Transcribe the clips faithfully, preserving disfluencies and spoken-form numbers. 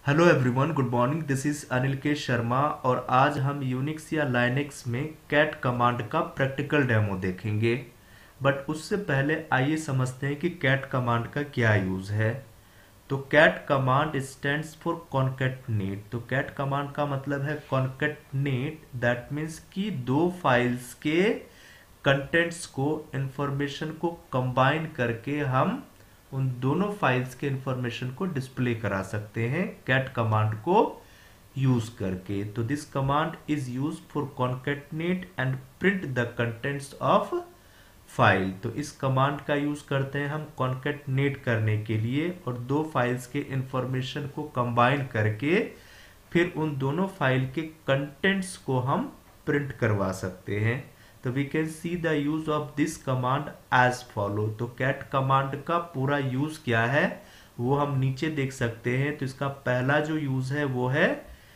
Hello everyone, good morning. This is Anil K Sharma और आज हम यूनिक्स या लाइनेक्स में कैट कमांड का प्रैक्टिकल डेमो देखेंगे। बट उससे पहले आइए समझते हैं कि कैट कमांड का क्या यूज है। तो cat command stands for concatenate. तो कैट कमांड का मतलब है कॉन्कैटनेट। दैट मीन्स कि दो फाइल्स के कंटेंट्स को, इंफॉर्मेशन को कंबाइन करके हम उन दोनों फाइल्स के इंफॉर्मेशन को डिस्प्ले करा सकते हैं कैट कमांड को यूज करके। तो this command is use for concatenate and print the contents of file. तो इस कमांड का यूज करते हैं हम कॉन्कैटनेट करने के लिए और दो फाइल्स के इंफॉर्मेशन को कंबाइन करके फिर उन दोनों फाइल के कंटेंट्स को हम प्रिंट करवा सकते हैं। तो we can see the use of this command as follow. तो कैट कमांड का पूरा यूज क्या है वो हम नीचे देख सकते हैं। तो इसका पहला जो यूज है वो है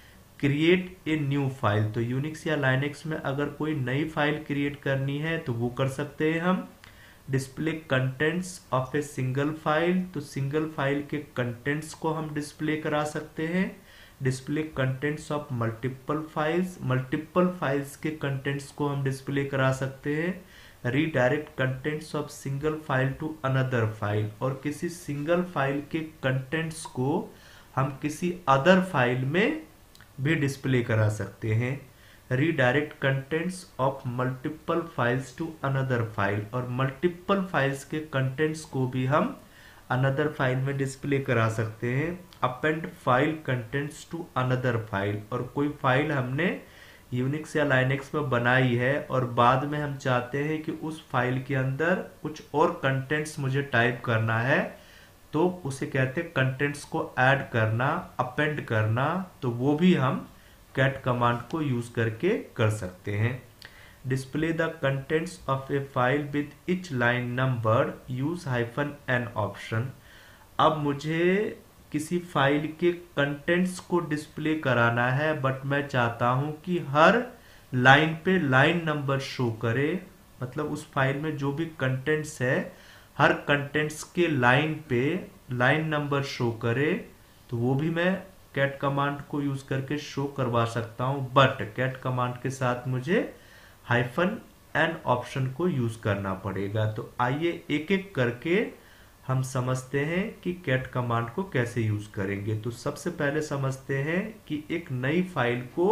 क्रिएट ए न्यू फाइल। तो यूनिक्स या लाइनेक्स में अगर कोई नई फाइल क्रिएट करनी है तो वो कर सकते हैं हम। Display contents of a single file. तो सिंगल फाइल के कंटेंट्स को हम डिस्प्ले करा सकते हैं। Display contents of multiple files. Multiple files के कंटेंट्स को हम डिस्प्ले करा सकते हैं। Redirect contents of single file to another file. और किसी सिंगल फाइल के कंटेंट्स को हम किसी अदर फाइल में भी डिस्प्ले करा सकते हैं। Redirect contents of multiple files to another file. और मल्टीपल फाइल्स के कंटेंट्स को भी हम अनदर फाइल में डिस्प्ले करा सकते हैं। Append file contents to another file. और कोई फाइल हमने यूनिक्स या लाइनेक्स में बनाई है और बाद में हम चाहते हैं कि उस फाइल के अंदर कुछ और कंटेंट्स मुझे टाइप करना है, तो उसे कहते हैं कंटेंट्स को ऐड करना, अपेंड करना। तो वो भी हम कैट कमांड को यूज करके कर सकते हैं। Display the contents of a file with each line number, use hyphen N option. अब मुझे किसी फाइल के कंटेंट्स को डिस्प्ले कराना है बट मैं चाहता हूं कि हर लाइन पे लाइन नंबर शो करे। मतलब उस फाइल में जो भी कंटेंट्स है हर कंटेंट्स के लाइन पे लाइन नंबर शो करे। तो वो भी मैं कैट कमांड को यूज करके शो करवा सकता हूं। बट कैट कमांड के साथ मुझे हाइफन एन ऑप्शन को यूज करना पड़ेगा। तो आइए एक एक करके हम समझते हैं कि कैट कमांड को कैसे यूज करेंगे। तो सबसे पहले समझते हैं कि एक नई फाइल को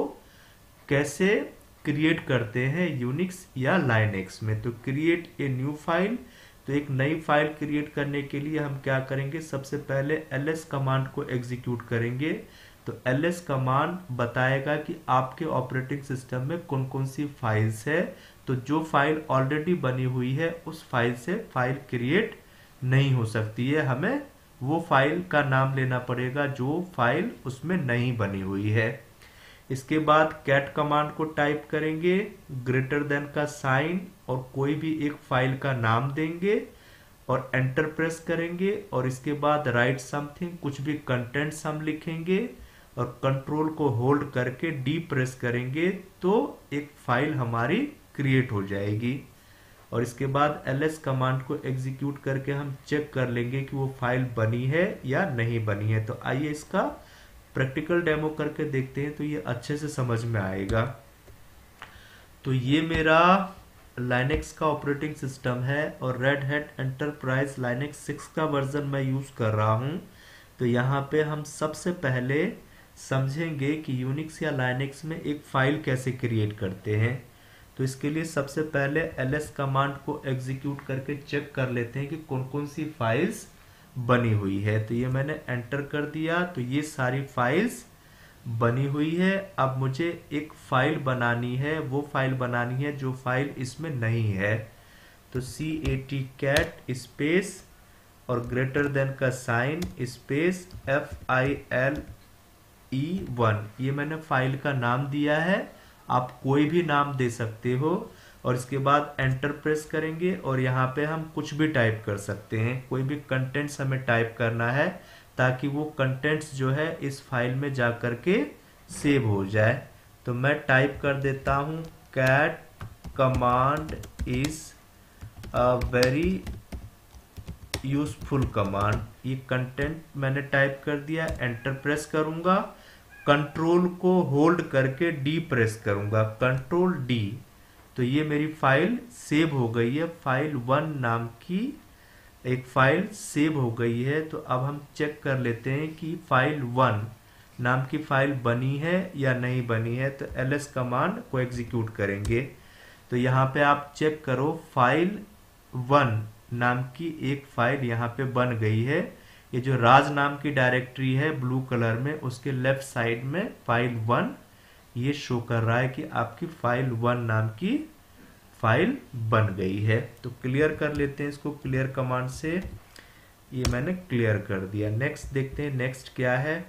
कैसे क्रिएट करते हैं यूनिक्स या लाइनेक्स में। तो क्रिएट ए न्यू फाइल। तो एक नई फाइल क्रिएट करने के लिए हम क्या करेंगे, सबसे पहले एलएस कमांड को एग्जीक्यूट करेंगे। तो एलएस कमांड बताएगा कि आपके ऑपरेटिंग सिस्टम में कौन कौन सी फाइल्स है। तो जो फाइल ऑलरेडी बनी हुई है उस फाइल से फाइल क्रिएट नहीं हो सकती है। हमें वो फाइल का नाम लेना पड़ेगा जो फाइल उसमें नहीं बनी हुई है। इसके बाद कैट कमांड को टाइप करेंगे, ग्रेटर देन का साइन और कोई भी एक फाइल का नाम देंगे और एंटर प्रेस करेंगे। और इसके बाद राइट समथिंग, कुछ भी कंटेंट्स हम लिखेंगे और कंट्रोल को होल्ड करके डी प्रेस करेंगे तो एक फाइल हमारी क्रिएट हो जाएगी। और इसके बाद एलएस कमांड को एग्जीक्यूट करके हम चेक कर लेंगे कि वो फाइल बनी है या नहीं बनी है। तो आइए इसका प्रैक्टिकल डेमो करके देखते हैं तो ये अच्छे से समझ में आएगा। तो ये मेरा लाइनेक्स का ऑपरेटिंग सिस्टम है और Red Hat Enterprise Linux six का वर्जन मैं यूज कर रहा हूं। तो यहाँ पे हम सबसे पहले समझेंगे कि यूनिक्स या लाइनेक्स में एक फाइल कैसे क्रिएट करते हैं। तो इसके लिए सबसे पहले एलएस कमांड को एग्जीक्यूट करके चेक कर लेते हैं कि कौन कौन सी फाइल्स बनी हुई है। तो ये मैंने एंटर कर दिया। तो ये सारी फाइल्स बनी हुई है। अब मुझे एक फाइल बनानी है, वो फाइल बनानी है जो फाइल इसमें नहीं है। तो C A T cat space और ग्रेटर देन का sign space F I L E one, ये मैंने फाइल का नाम दिया है। आप कोई भी नाम दे सकते हो। और इसके बाद एंटर प्रेस करेंगे और यहाँ पे हम कुछ भी टाइप कर सकते हैं। कोई भी कंटेंट्स हमें टाइप करना है ताकि वो कंटेंट्स जो है इस फाइल में जा कर के सेव हो जाए। तो मैं टाइप कर देता हूँ cat command is a very useful command. ये कंटेंट मैंने टाइप कर दिया, एंटर प्रेस करूंगा, कंट्रोल को होल्ड करके डी प्रेस करूंगा, कंट्रोल डी, तो ये मेरी फाइल सेव हो गई है। फाइल वन नाम की एक फाइल सेव हो गई है। तो अब हम चेक कर लेते हैं कि फाइल वन नाम की फाइल बनी है या नहीं बनी है। तो एलएस कमांड को एग्जीक्यूट करेंगे। तो यहाँ पे आप चेक करो, फाइल वन नाम की एक फाइल यहाँ पे बन गई है। ये जो राज नाम की डायरेक्टरी है ब्लू कलर में, उसके लेफ्ट साइड में फाइल वन ये शो कर रहा है कि आपकी फाइल वन नाम की फाइल बन गई है। तो क्लियर कर लेते हैं इसको क्लियर कमांड से। ये मैंने क्लियर कर दिया। नेक्स्ट देखते हैं, नेक्स्ट क्या है।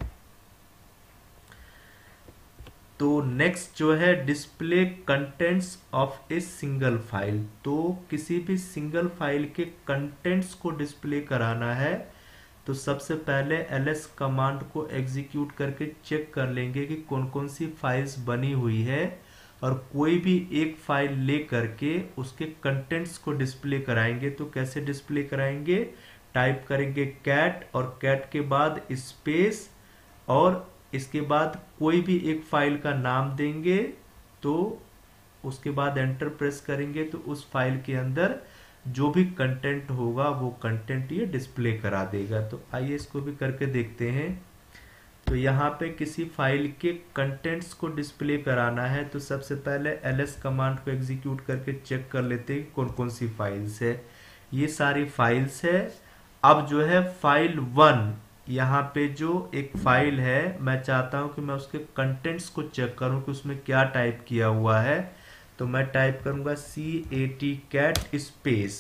तो नेक्स्ट जो है display contents of a single file. तो किसी भी सिंगल फाइल के कंटेंट्स को डिस्प्ले कराना है तो सबसे पहले एलएस कमांड को एग्जीक्यूट करके चेक कर लेंगे कि कौन कौन सी फाइल्स बनी हुई है, और कोई भी एक फाइल ले करके उसके कंटेंट्स को डिस्प्ले कराएंगे। तो कैसे डिस्प्ले कराएंगे, टाइप करेंगे कैट और कैट के बाद स्पेस और इसके बाद कोई भी एक फाइल का नाम देंगे, तो उसके बाद एंटर प्रेस करेंगे तो उस फाइल के अंदर जो भी कंटेंट होगा वो कंटेंट ये डिस्प्ले करा देगा। तो आइए इसको भी करके देखते हैं। तो यहाँ पे किसी फाइल के कंटेंट्स को डिस्प्ले कराना है तो सबसे पहले एलएस कमांड को एग्जीक्यूट करके चेक कर लेते हैं कौन कौन सी फाइल्स है। ये सारी फाइल्स है। अब जो है फाइल वन, यहाँ पे जो एक फाइल है मैं चाहता हूं कि मैं उसके कंटेंट्स को चेक करूं कि उसमें क्या टाइप किया हुआ है। तो मैं टाइप करूंगा C A T cat space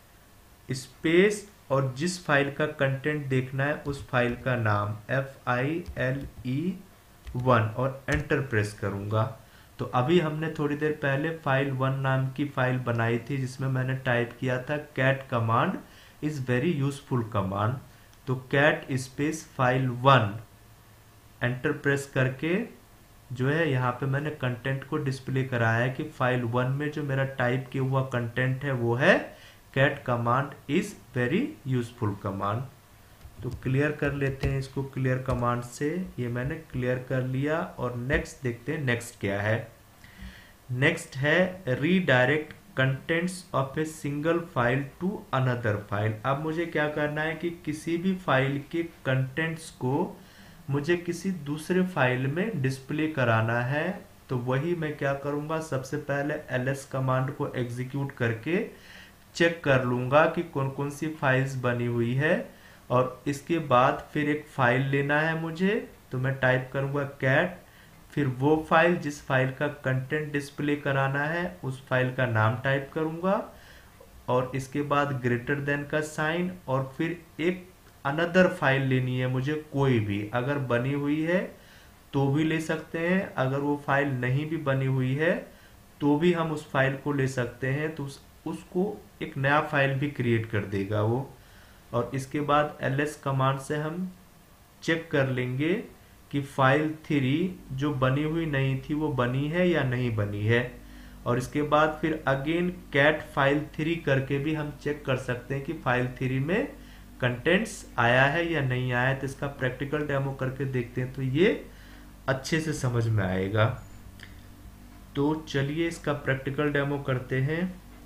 space और जिस फाइल का कंटेंट देखना है उस फाइल का नाम F I L E one और एंटर प्रेस करूंगा। तो अभी हमने थोड़ी देर पहले फाइल वन नाम की फाइल बनाई थी जिसमें मैंने टाइप किया था cat command is very useful command. तो cat space file one enter press करके जो है यहाँ पे मैंने कंटेंट को डिस्प्ले कराया है कि फाइल वन में जो मेरा टाइप किया हुआ कंटेंट है वो है cat command is very useful command. तो क्लियर कर लेते हैं इसको क्लियर कमांड से। ये मैंने क्लियर कर लिया। और नेक्स्ट देखते हैं नेक्स्ट क्या है। नेक्स्ट है redirect contents of a single file to another file. अब मुझे क्या करना है कि किसी भी फाइल के कंटेंट्स को मुझे किसी दूसरे फाइल में डिस्प्ले कराना है। तो वही मैं क्या करूंगा, सबसे पहले एलएस कमांड को एग्जीक्यूट करके चेक कर लूंगा कि कौन कौन सी फाइल्स बनी हुई है, और इसके बाद फिर एक फाइल लेना है मुझे। तो मैं टाइप करूंगा कैट, फिर वो फाइल जिस फाइल का कंटेंट डिस्प्ले कराना है उस फाइल का नाम टाइप करूंगा, और इसके बाद ग्रेटर देन का साइन, और फिर एक अनदर फाइल लेनी है मुझे कोई भी, अगर बनी हुई है तो भी ले सकते हैं, अगर वो फाइल नहीं भी बनी हुई है तो भी हम उस फाइल को ले सकते हैं। तो उस, उसको एक नया फाइल भी क्रिएट कर देगा वो। और इसके बाद एलएस कमांड से हम चेक कर लेंगे कि फाइल थ्री जो बनी हुई नहीं थी वो बनी है या नहीं बनी है। और इसके बाद फिर अगेन कैट फाइल थ्री करके भी हम चेक कर सकते हैं कि फाइल थ्री में कंटेंट्स आया है या नहीं आया है। तो इसका प्रैक्टिकल डेमो करके देखते हैं तो ये अच्छे से समझ में आएगा। तो चलिए इसका प्रैक्टिकल डेमो करते हैं।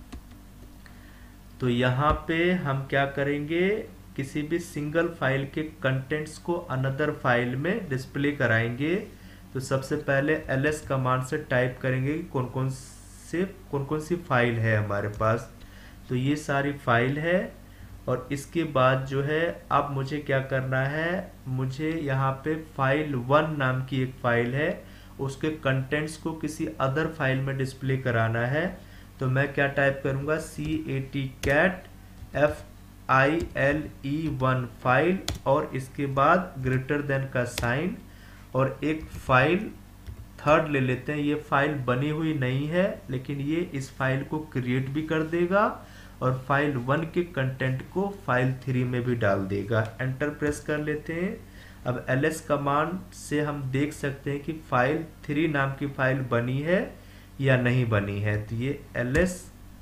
तो यहाँ पे हम क्या करेंगे, किसी भी सिंगल फाइल के कंटेंट्स को अनदर फाइल में डिस्प्ले कराएंगे। तो सबसे पहले एलएस कमांड से टाइप करेंगे कि कौन कौन से कौन कौन सी फाइल है हमारे पास। तो ये सारी फाइल है। और इसके बाद जो है अब मुझे क्या करना है, मुझे यहाँ पे फाइल वन नाम की एक फाइल है उसके कंटेंट्स को किसी अदर फाइल में डिस्प्ले कराना है। तो मैं क्या टाइप करूंगा, C A T cat F I L E one file, और इसके बाद ग्रेटर देन का साइन, और एक फाइल थर्ड ले लेते हैं। ये फाइल बनी हुई नहीं है लेकिन ये इस फाइल को क्रिएट भी कर देगा और फाइल वन के कंटेंट को फाइल थ्री में भी डाल देगा। एंटर प्रेस कर लेते हैं। अब एलएस कमांड से हम देख सकते हैं कि फाइल थ्री नाम की फाइल बनी है या नहीं बनी है। तो ये एलएस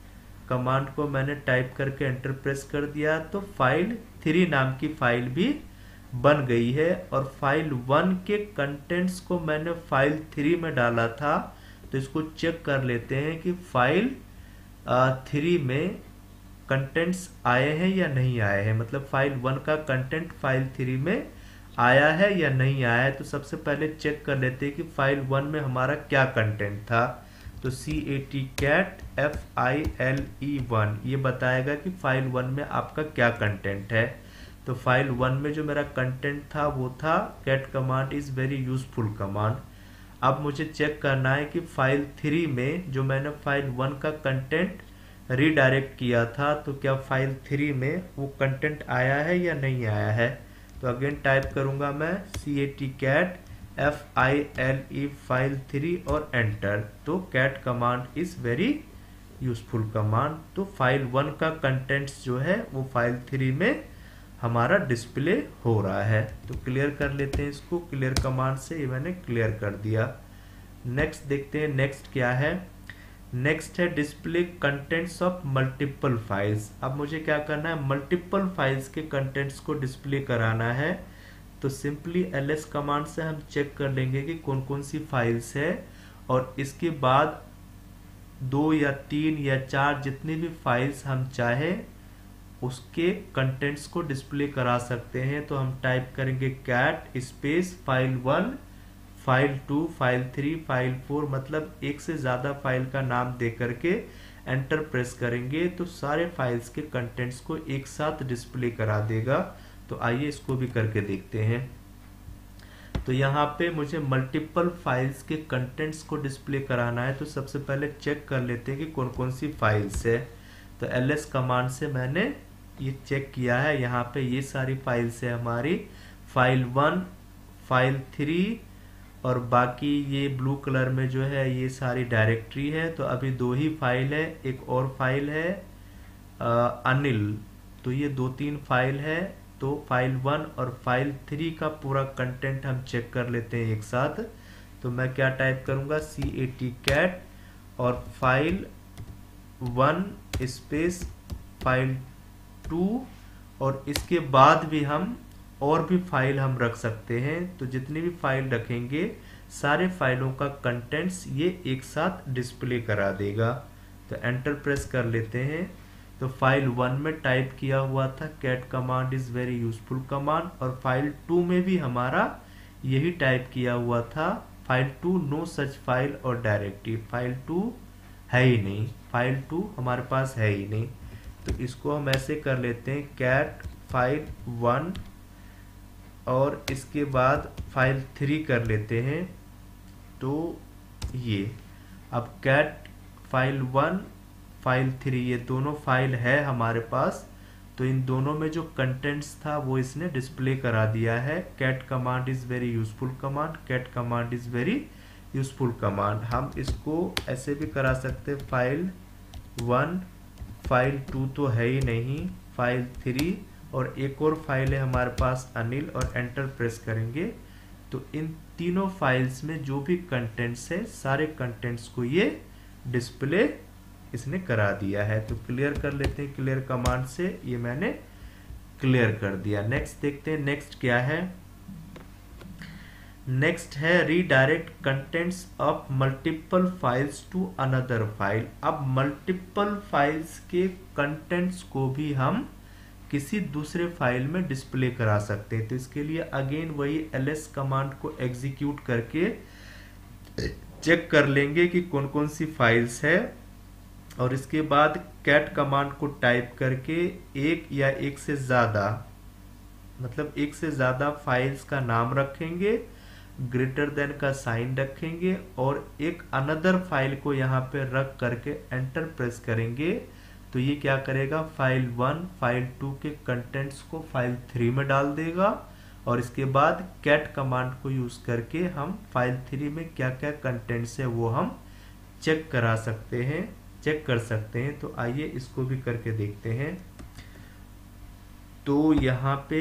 कमांड को मैंने टाइप करके एंटर प्रेस कर दिया तो फाइल थ्री नाम की फाइल भी बन गई है। और फाइल वन के कंटेंट्स को मैंने फाइल थ्री में डाला था, तो इसको चेक कर लेते हैं कि फाइल थ्री में कंटेंट्स आए हैं या नहीं आए हैं, मतलब फाइल वन का कंटेंट फाइल थ्री में आया है या नहीं आया है। तो सबसे पहले चेक कर लेते हैं कि फाइल वन में हमारा क्या कंटेंट था। तो C A T cat F I L E one ये बताएगा कि फाइल वन में आपका क्या कंटेंट है। तो फाइल वन में जो मेरा कंटेंट था वो था cat command is very useful command. अब मुझे चेक करना है कि फाइल थ्री में जो मैंने फाइल वन का कंटेंट रीडायरेक्ट किया था, तो क्या फाइल थ्री में वो कंटेंट आया है या नहीं आया है। तो अगेन टाइप करूंगा मैं C A T cat F I L E file three और एंटर। तो cat command is very useful command. तो फाइल वन का कंटेंट्स जो है वो फाइल थ्री में हमारा डिस्प्ले हो रहा है। तो क्लियर कर लेते हैं इसको, क्लियर कमांड से ये मैंने क्लियर कर दिया। नेक्स्ट देखते हैं, नेक्स्ट क्या है। नेक्स्ट है display contents of multiple files. अब मुझे क्या करना है, मल्टीपल फाइल्स के कंटेंट्स को डिस्प्ले कराना है। तो सिंपली एल एस कमांड से हम चेक कर लेंगे कि कौन कौन सी फाइल्स है, और इसके बाद दो या तीन या चार जितनी भी फाइल्स हम चाहे उसके कंटेंट्स को डिस्प्ले करा सकते हैं। तो हम टाइप करेंगे cat space file one, file two, file three, file four, मतलब एक से ज्यादा फाइल का नाम दे करके एंटर प्रेस करेंगे तो सारे फाइल्स के कंटेंट्स को एक साथ डिस्प्ले करा देगा। तो आइए इसको भी करके देखते हैं। तो यहाँ पे मुझे मल्टीपल फाइल्स के कंटेंट्स को डिस्प्ले कराना है। तो सबसे पहले चेक कर लेते हैं कि कौन कौन सी फाइल्स है। तो एल एस कमांड से मैंने ये चेक किया है, यहाँ पे ये सारी फाइल्स है हमारी, फाइल वन, फाइल थ्री, और बाकी ये ब्लू कलर में जो है ये सारी डायरेक्टरी है। तो अभी दो ही फाइल है, एक और फाइल है आ, अनिल। तो ये दो तीन फाइल है। तो फाइल वन और फाइल थ्री का पूरा कंटेंट हम चेक कर लेते हैं एक साथ। तो मैं क्या टाइप करूंगा, सी ए टी कैट और file one space file two, और इसके बाद भी हम और भी फाइल हम रख सकते हैं। तो जितनी भी फाइल रखेंगे सारे फाइलों का कंटेंट्स ये एक साथ डिस्प्ले करा देगा। तो एंटर प्रेस कर लेते हैं। तो फाइल वन में टाइप किया हुआ था cat command is very useful command, और फाइल टू में भी हमारा यही टाइप किया हुआ था, file two no such file और डायरेक्टरी। फाइल टू है ही नहीं, फाइल टू हमारे पास है ही नहीं। तो इसको हम ऐसे कर लेते हैं कैट फाइल वन और इसके बाद फाइल थ्री कर लेते हैं। तो ये अब cat file one, file three, ये दोनों फाइल है हमारे पास। तो इन दोनों में जो कंटेंट्स था वो इसने डिस्प्ले करा दिया है। Cat command is very useful command, cat command is very useful command. हम इसको ऐसे भी करा सकते हैं, फाइल वन, फाइल टू तो है ही नहीं, फाइल थ्री, और एक और फाइल है हमारे पास अनिल, और एंटर प्रेस करेंगे तो इन तीनों फाइल्स में जो भी कंटेंट्स है सारे कंटेंट्स को ये डिस्प्ले इसने करा दिया है। तो क्लियर कर लेते हैं, क्लियर कमांड से ये मैंने क्लियर कर दिया। नेक्स्ट देखते हैं, नेक्स्ट क्या है। नेक्स्ट है redirect contents of multiple files to another file. अब मल्टीपल फाइल्स के कंटेंट्स को भी हम किसी दूसरे फाइल में डिस्प्ले करा सकते हैं। तो इसके लिए अगेन वही एल एस कमांड को एग्जीक्यूट करके चेक कर लेंगे कि कौन कौन सी फाइल्स है, और इसके बाद कैट कमांड को टाइप करके एक या एक से ज्यादा, मतलब एक से ज्यादा फाइल्स का नाम रखेंगे, ग्रेटर देन का साइन रखेंगे, और एक अनदर फाइल को यहाँ पे रख करके एंटर प्रेस करेंगे। तो ये क्या करेगा, फाइल वन, फाइल टू के कंटेंट्स को फाइल थ्री में डाल देगा, और इसके बाद कैट कमांड को यूज करके हम फाइल थ्री में क्या क्या कंटेंट्स है वो हम चेक करा सकते हैं, चेक कर सकते हैं। तो आइए इसको भी करके देखते हैं। तो यहाँ पे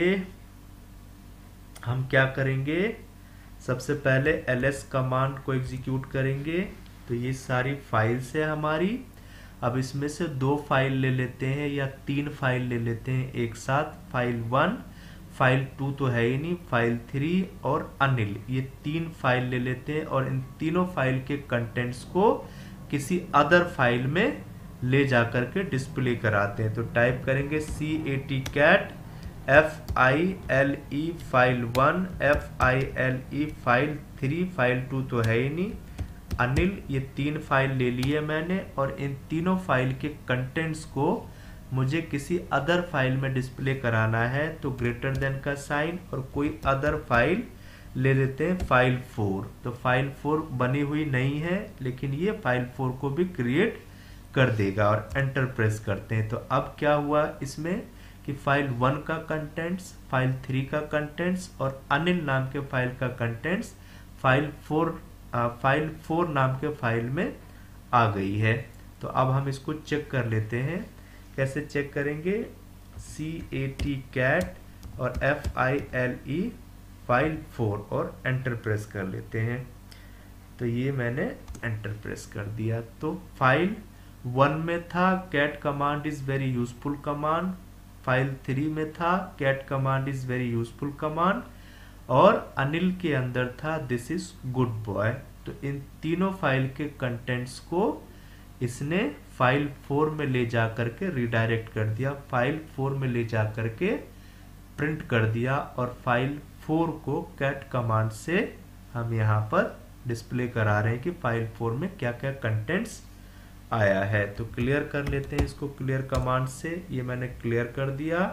हम क्या करेंगे, सबसे पहले एल एस कमांड को एग्जीक्यूट करेंगे। तो ये सारी फाइल्स है हमारी। अब इसमें से दो फाइल ले लेते हैं या तीन फाइल ले लेते हैं एक साथ, फाइल वन, फाइल टू तो है ही नहीं, फाइल थ्री और अनिल, ये तीन फाइल ले लेते हैं और इन तीनों फाइल के कंटेंट्स को किसी अदर फाइल में ले जा करके डिस्प्ले कराते हैं। तो टाइप करेंगे C A T cat F I L E file one, F I L E file three, file two तो है ही नहीं, अनिल, ये तीन फाइल ले लिए मैंने और इन तीनों फाइल के कंटेंट्स को मुझे किसी अदर फाइल में डिस्प्ले कराना है। तो ग्रेटर देन का साइन और कोई अदर फाइल ले लेते हैं, फाइल फोर। तो फाइल फोर बनी हुई नहीं है लेकिन ये फाइल फोर को भी क्रिएट कर देगा और एंटर प्रेस करते हैं। तो अब क्या हुआ इसमें कि फाइल वन का कंटेंट्स, फाइल थ्री का कंटेंट्स और अनिल नाम के फाइल का contents file four file four नाम के फाइल में आ गई है। तो अब हम इसको चेक कर लेते हैं। कैसे चेक करेंगे? सी ए टी कैट और F I L E file four और एंटर प्रेस कर लेते हैं। तो ये मैंने एंटर प्रेस कर दिया। तो फाइल वन में था cat command is very useful command, file three में था cat command is very useful command और अनिल के अंदर था दिस इज गुड बॉय। तो इन तीनों फाइल के कंटेंट्स को इसने फाइल फोर में ले जा करके रिडायरेक्ट कर दिया, फाइल फोर में ले जा करके प्रिंट कर दिया और फाइल फोर को कैट कमांड से हम यहाँ पर डिस्प्ले करा रहे हैं कि फाइल फोर में क्या क्या कंटेंट्स आया है। तो क्लियर कर लेते हैं इसको क्लियर कमांड से। ये मैंने क्लियर कर दिया।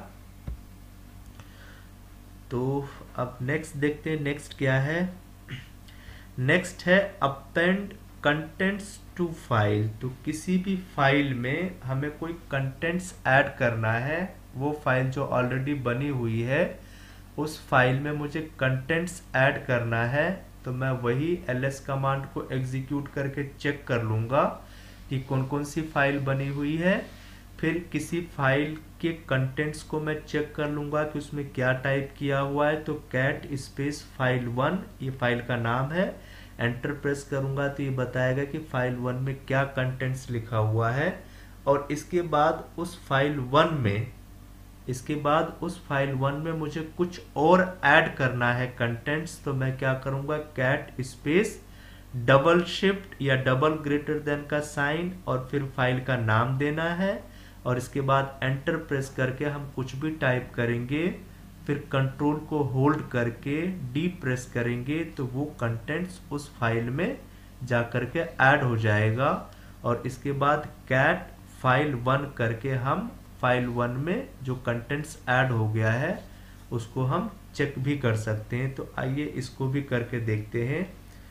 तो अब नेक्स्ट देखते हैं, नेक्स्ट क्या है। नेक्स्ट है अपेंड कंटेंट्स टू फाइल। तो किसी भी फाइल में हमें कोई कंटेंट्स ऐड करना है, वो फाइल जो ऑलरेडी बनी हुई है उस फाइल में मुझे कंटेंट्स ऐड करना है। तो मैं वही एल एस कमांड को एग्जीक्यूट करके चेक कर लूँगा कि कौन कौन सी फाइल बनी हुई है। फिर किसी फाइल के कंटेंट्स को मैं चेक कर लूँगा कि उसमें क्या टाइप किया हुआ है। तो कैट स्पेस फाइल वन, ये फाइल का नाम है, एंटर प्रेस करूँगा तो ये बताएगा कि फाइल वन में क्या कंटेंट्स लिखा हुआ है। और इसके बाद उस फाइल वन में इसके बाद उस फाइल वन में मुझे कुछ और ऐड करना है कंटेंट्स। तो मैं क्या करूँगा, कैट स्पेस डबल शिफ्ट या डबल ग्रेटर देन का साइन और फिर फाइल का नाम देना है और इसके बाद एंटर प्रेस करके हम कुछ भी टाइप करेंगे, फिर कंट्रोल को होल्ड करके डी प्रेस करेंगे तो वो कंटेंट्स उस फाइल में जा करके ऐड हो जाएगा। और इसके बाद कैट फाइल वन करके हम फाइल वन में जो कंटेंट्स ऐड हो गया है उसको हम चेक भी कर सकते हैं। तो आइए इसको भी करके देखते हैं।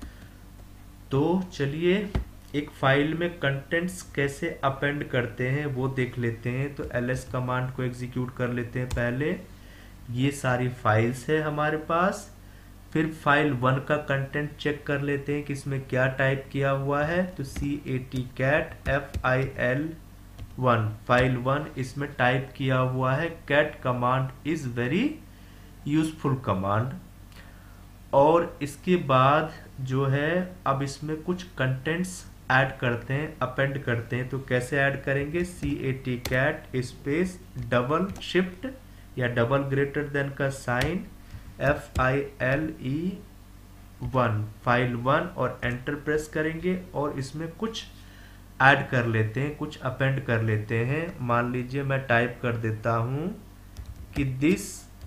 तो चलिए एक फाइल में कंटेंट्स कैसे अपेंड करते हैं वो देख लेते हैं। तो एल एस कमांड को एग्जीक्यूट कर लेते हैं पहले। ये सारी फाइल्स है हमारे पास। फिर फाइल वन का कंटेंट चेक कर लेते हैं कि इसमें क्या टाइप किया हुआ है। तो C A T cat F I L one, file one, इसमें टाइप किया हुआ है cat command is very useful command. और इसके बाद जो है अब इसमें कुछ कंटेंट्स ऐड करते हैं, अपेंड करते हैं। तो कैसे ऐड करेंगे, C A T cat space double shift या डबल ग्रेटर देन का sign F I L E one, file one और एंटर प्रेस करेंगे और इसमें कुछ ऐड कर लेते हैं, कुछ अपेंड कर लेते हैं। मान लीजिए मैं टाइप कर देता हूं कि this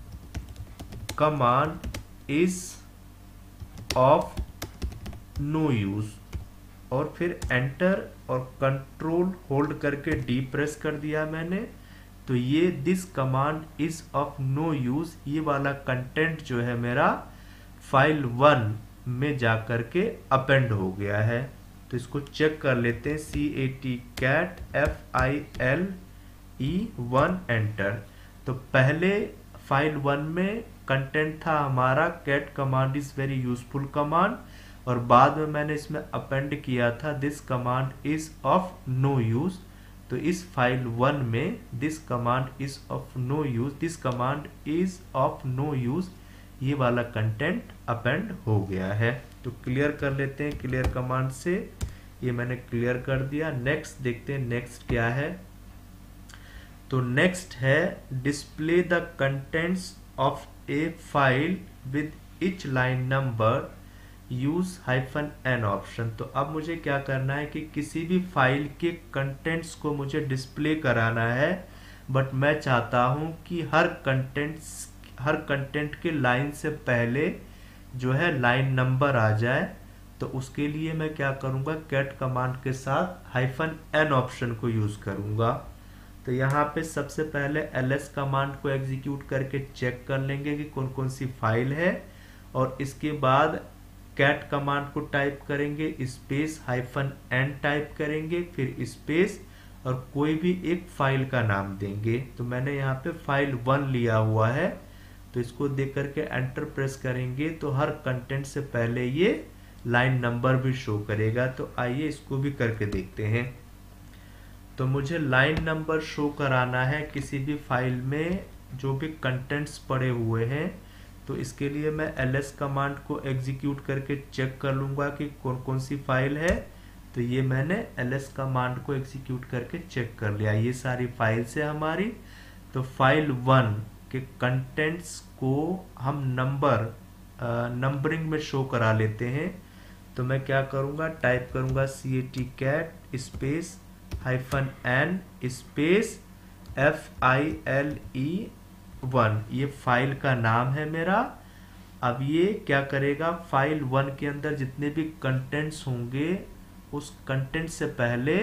command is of no use और फिर एंटर और कंट्रोल होल्ड करके डी प्रेस कर दिया मैंने। तो ये this command is of no use, ये वाला कंटेंट जो है मेरा फाइल वन में जा करके अपेंड हो गया है। तो इसको चेक कर लेते हैं, C A T cat F I L E one enter. तो पहले फाइल वन में कंटेंट था हमारा cat command is very useful command और बाद में मैंने इसमें अपेंड किया था this command is of no use. तो इस फाइल वन में this command is of no use, this command is of no use, ये वाला कंटेंट अपेंड हो गया है। तो क्लियर कर लेते हैं क्लियर कमांड से। ये मैंने क्लियर कर दिया। नेक्स्ट देखते हैं नेक्स्ट क्या है। तो नेक्स्ट है display the contents of a file with each line number use hyphen N option. तो अब मुझे क्या करना है कि किसी भी फाइल के कंटेंट्स को मुझे डिस्प्ले कराना है, बट मैं चाहता हूं कि हर कंटेंट्स हर कंटेंट के लाइन से पहले जो है लाइन नंबर आ जाए। तो उसके लिए मैं क्या करूंगा, कैट कमांड के साथ हाइफन एन ऑप्शन को यूज करूंगा। तो यहाँ पे सबसे पहले एलएस कमांड को एग्जीक्यूट करके चेक कर लेंगे कि कौन कौन सी फाइल है, और इसके बाद कैट कमांड को टाइप करेंगे, स्पेस हाइफन एन टाइप करेंगे, फिर स्पेस और कोई भी एक फाइल का नाम देंगे। तो मैंने यहाँ पे फाइल वन लिया हुआ है, तो इसको देख करके एंटर प्रेस करेंगे तो हर कंटेंट से पहले ये लाइन नंबर भी शो करेगा। तो आइए इसको भी करके देखते हैं। तो मुझे लाइन नंबर शो कराना है किसी भी फाइल में जो भी कंटेंट्स पड़े हुए हैं। तो इसके लिए मैं एलएस कमांड को एग्जीक्यूट करके चेक कर लूंगा कि कौन कौन सी फाइल है। तो ये मैंने एलएस कमांड को एग्जीक्यूट करके चेक कर लिया, ये सारी फाइल्स है हमारी। तो फाइल वन के कंटेंट्स को हम नंबर नंबरिंग में शो करा लेते हैं। तो मैं क्या करूंगा, टाइप करूंगा C A T cat space hyphen N space F I L E one, ये फाइल का नाम है मेरा। अब ये क्या करेगा, फाइल वन के अंदर जितने भी कंटेंट्स होंगे उस कंटेंट से पहले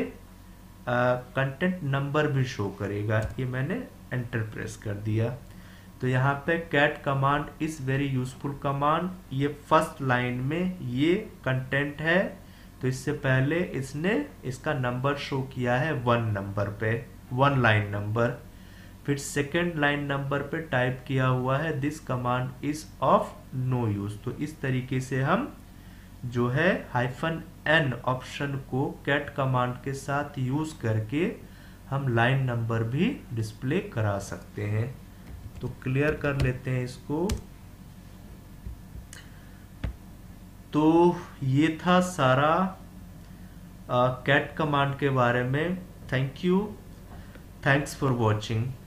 कंटेंट नंबर भी शो करेगा। ये मैंने एंटर प्रेस कर दिया। तो यहाँ पे cat command is very useful command. ये फर्स्ट लाइन में ये कंटेंट है, तो इससे पहले इसने इसका नंबर शो किया है वन नंबर पे, वन लाइन नंबर। फिर सेकेंड लाइन नंबर पे टाइप किया हुआ है this command is of no use. तो इस तरीके से हम जो है हाइफन एन ऑप्शन को कैट कमांड के साथ यूज करके हम लाइन नंबर भी डिस्प्ले करा सकते हैं। तो क्लियर कर लेते हैं इसको। तो ये था सारा कैट कमांड के बारे में। Thank you, thanks for watching.